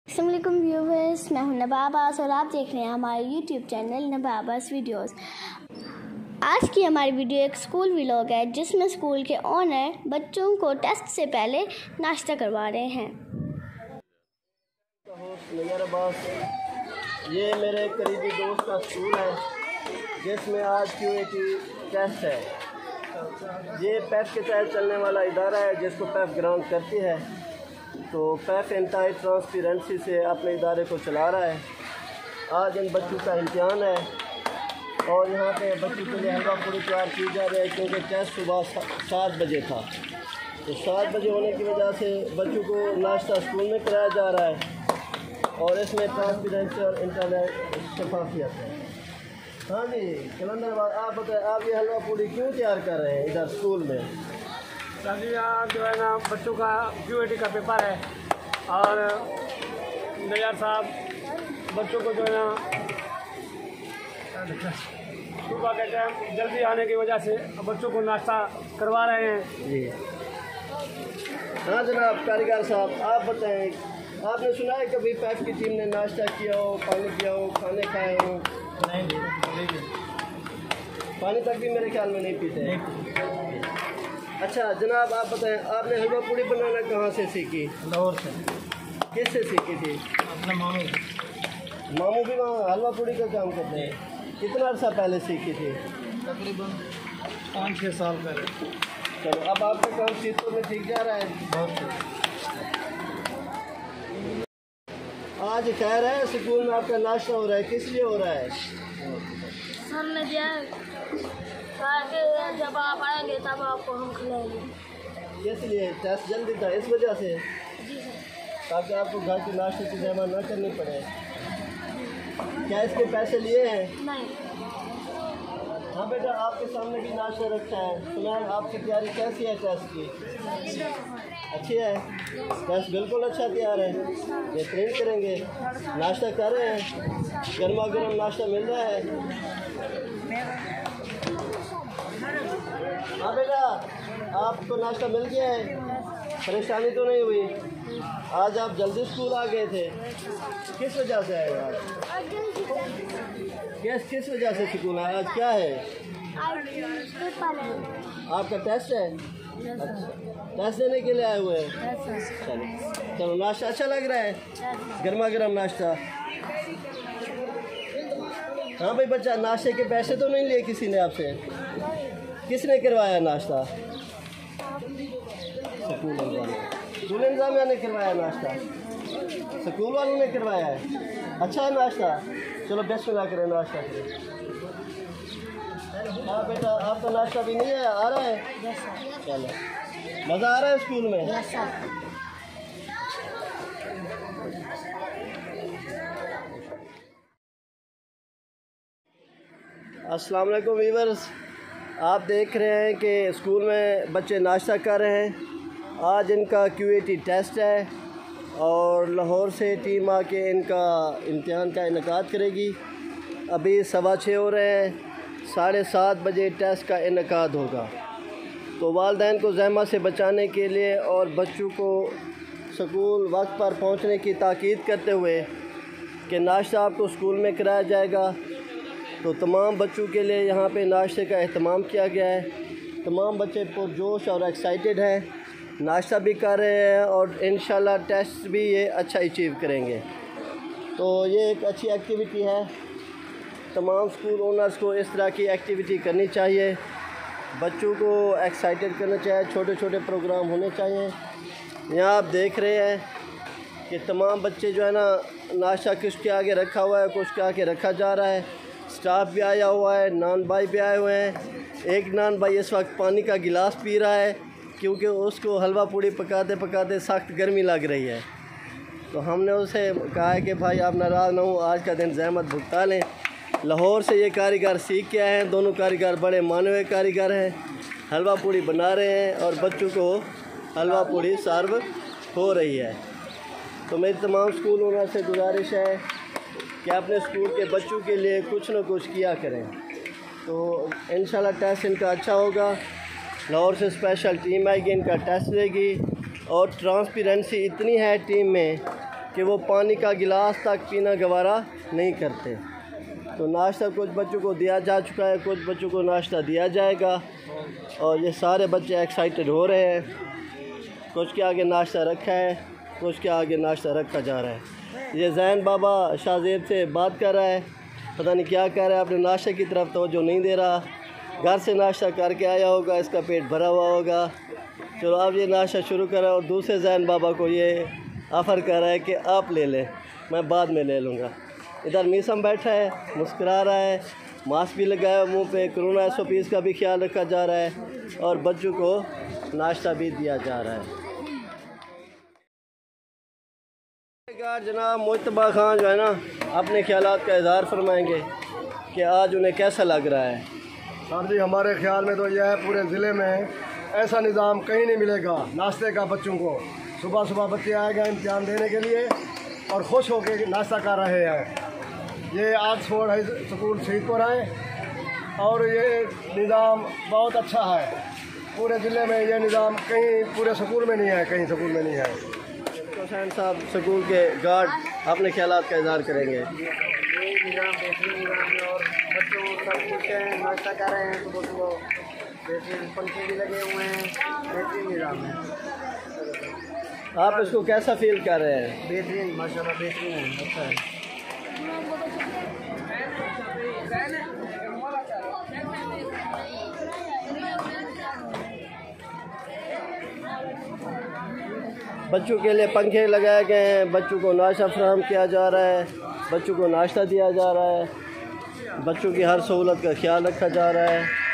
अस्सलाम वालेकुम व्यूवर्स, मैं हूं नबा अब्बास और आप देख रहे हैं हमारे यूट्यूब चैनल नबा अब्बास वीडियोस। आज की हमारी वीडियो एक स्कूल व्लॉग है जिसमें स्कूल के ओनर बच्चों को टेस्ट से पहले नाश्ता करवा रहे हैं। ये मेरे करीबी दोस्त का स्कूल है जिसमें आज QAT टेस्ट है। ये पैफ के तहत चलने वाला इदारा है जिसको पैफ ग्रांट करती है। तो पैफ इंतहाई ट्रांसपेरेंसी से अपने इदारे को चला रहा है। आज इन बच्चों का इम्तिहान है और यहाँ पे बच्चों के लिए हलवा पूरी तैयार की जा रही है क्योंकि टेस्ट सुबह 7 बजे था। तो 7 बजे होने की वजह से बच्चों को नाश्ता स्कूल में कराया जा रहा है और इसमें ट्रांसपेरेंसी और इंटरनेट शफाफियत है। हाँ जी कलंदर, आप बताएं, आप ये हलवा पूरी क्यों तैयार कर रहे हैं इधर स्कूल में? सर यहाँ जो है ना बच्चों का QAT का पेपर है और नैयर साहब बच्चों को जो है ना सुबह के टाइम जल्दी आने की वजह से बच्चों को नाश्ता करवा रहे हैं। जी हाँ जनाब कारीगर साहब, आप बताएं, आपने सुना है कभी पैफ की टीम ने नाश्ता किया हो, पानी पिया हो, खाने खाए हो? नहीं, पानी तक भी मेरे ख्याल में नहीं पीते। अच्छा जनाब आप बताएं, आपने हलवा पूड़ी बनाना कहाँ से सीखी? लाहौर से। किससे सीखी थी? अपने मामू भी वहाँ हलवा पूड़ी का काम करते हैं। कितना अर्सा पहले सीखी थी? तकरीबन 5-6 साल पहले। चलो अब आपका काम सीखने में ठीक जा रहा है? बहुत। आज कह रहे हैं स्कूल में आपका नाश्ता हो रहा है, किस लिए हो रहा है? सर ने दिया जब आप आएंगे तब आपको हम खिलाएंगे। किस लिए? टेस्ट जल्दी था इस वजह से, जी सर। ताकि आपको घर के नाश्ते की जमा ना करनी पड़े। क्या इसके पैसे लिए हैं? नहीं। हाँ बेटा आपके सामने भी नाश्ता रखा है। सुना है आपकी तैयारी कैसी है टेस्ट की? अच्छी है। टेस्ट बिल्कुल अच्छा तैयार है, बेहतरीन करेंगे। नाश्ता कर रहे हैं, गर्मा गर्म नाश्ता मिल रहा है। हाँ बेटा आपको नाश्ता मिल गया है, परेशानी तो नहीं हुई? आज आप जल्दी स्कूल आ गए थे, किस वजह से आए आज? किस वजह से स्कूल आए? आज क्या है? आपका टेस्ट है? अच्छा, टेस्ट देने के लिए आए हुए हैं। चलो नाश्ता अच्छा लग रहा है, गर्मा गर्म नाश्ता। हाँ भाई बच्चा, नाश्ते के पैसे तो नहीं लिए किसी ने आपसे? किसने करवाया नाश्ता? स्कूल इंतजामिया ने करवाया नाश्ता, स्कूल वालों ने करवाया है। अच्छा है नाश्ता, चलो बिस्मिल्लाह करें नाश्ता करें। हाँ बेटा आपका नाश्ता भी नहीं है, आ रहा है? चलो मज़ा आ रहा है स्कूल में? अस्सलाम वालेकुम व्यूअर्स, आप देख रहे हैं कि स्कूल में बच्चे नाश्ता कर रहे हैं। आज इनका QAT टेस्ट है और लाहौर से टीम आके इनका इम्तिहान का इनेकाद करेगी। अभी 6:15 हो रहे हैं, 7:30 बजे टेस्ट का इनेकाद होगा। तो वालिदैन को ज़हमत से बचाने के लिए और बच्चों को स्कूल वक्त पर पहुंचने की ताकीद करते हुए कि नाश्ता आपको स्कूल में कराया जाएगा, तो तमाम बच्चों के लिए यहाँ पे नाश्ते का अहतमाम किया गया है। तमाम बच्चे पुरजोश और एक्साइटेड हैं, नाश्ता भी कर रहे हैं और इंशाल्लाह टेस्ट भी ये अच्छा अचीव करेंगे। तो ये एक अच्छी एक्टिविटी है, तमाम स्कूल ओनर्स को इस तरह की एक्टिविटी करनी चाहिए, बच्चों को एक्साइटेड करना चाहिए, छोटे छोटे प्रोग्राम होने चाहिए। यहाँ आप देख रहे हैं कि तमाम बच्चे जो है ना नाश्ता कुछ के आगे रखा हुआ है, कुछ के आगे रखा जा रहा है। स्टाफ भी आया हुआ है, नान भाई भी आए हुए हैं। एक नान भाई इस वक्त पानी का गिलास पी रहा है क्योंकि उसको हलवा पूड़ी पकाते पकाते सख्त गर्मी लग रही है। तो हमने उसे कहा है कि भाई आप नाराज़ ना हो, आज का दिन ज़हमत भुगता लें। लाहौर से ये कारीगर सीख के आए हैं, दोनों कारीगर बड़े माने हुए कारीगर हैं, हलवा पूड़ी बना रहे हैं और बच्चों को हलवा पूड़ी सर्व हो रही है। तो मेरी तमाम स्कूल ओनर से गुजारिश है कि अपने स्कूल के बच्चों के लिए कुछ न कुछ किया करें। तो इंशाल्लाह टेस्ट इनका अच्छा होगा। लाहौर से स्पेशल टीम आएगी, इनका टेस्ट लेगी और ट्रांसपेरेंसी इतनी है टीम में कि वो पानी का गिलास तक पीना गवारा नहीं करते। तो नाश्ता कुछ बच्चों को दिया जा चुका है, कुछ बच्चों को नाश्ता दिया जाएगा और ये सारे बच्चे एक्साइटेड हो रहे हैं। कुछ के आगे नाश्ता रखा है, कुछ के आगे नाश्ता रखा जा रहा है। ये जैन बाबा शाहजेब से बात कर रहा है, पता नहीं क्या कह रहा है, अपने नाश्ते की तरफ तवज्जो नहीं दे रहा। घर से नाश्ता करके आया होगा, इसका पेट भरा हुआ होगा। चलो अब ये नाश्ता शुरू करा और दूसरे जैन बाबा को ये ऑफ़र कर रहा है कि आप ले लें, मैं बाद में ले लूँगा। इधर मीसम बैठा है, मुस्कुरा रहा है, मास्क भी लगाया मुंह पे। कोरोना SOPs का भी ख्याल रखा जा रहा है और बच्चों को नाश्ता भी दिया जा रहा है। जनाब मुज्तबा खान जो है ना, अपने ख्यालात का इज़हार फरमाएंगे कि आज उन्हें कैसा लग रहा है। सर जी, हमारे ख्याल में तो यह है, पूरे ज़िले में ऐसा निज़ाम कहीं नहीं मिलेगा नाश्ते का। बच्चों को सुबह सुबह बच्चे आएगा इम्तिहान देने के लिए और खुश होकर नाश्ता कर रहे हैं। ये ऑक्सफोर्ड हाई स्कूल शहीदपुर है और ये निज़ाम बहुत अच्छा है। पूरे ज़िले में ये निज़ाम कहीं पूरे स्कूल में नहीं है, कहीं स्कूल में नहीं है। हुसैन साहब स्कूल के गार्ड अपने ख्यालात का इज़हार करेंगे। निज़ाम बेहतरीन निज़ाम है और बच्चों सब कुछ हैं, नाश्ता कर रहे हैं सुबह सुबह, बेहतरीन पंखे भी लगे हुए हैं, बेहतरीन निज़ाम है। आप इसको कैसा फील कर रहे हैं? बेहतरीन, माशाल्लाह बेहतरीन है, अच्छा है। बच्चों के लिए पंखे लगाए गए हैं, बच्चों को नाश्ता फराहम किया जा रहा है, बच्चों को नाश्ता दिया जा रहा है, बच्चों की हर सहूलत का ख्याल रखा जा रहा है।